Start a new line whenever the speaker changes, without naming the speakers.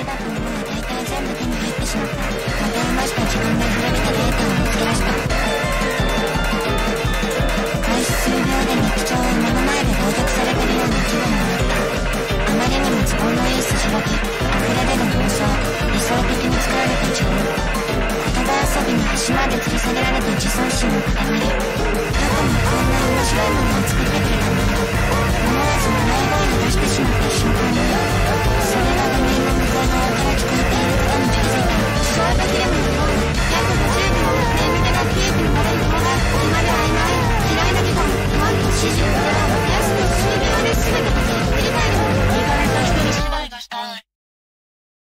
だったものは大体全部手に入ってしまった。またいました。自分で比べてデータを見つけ出した。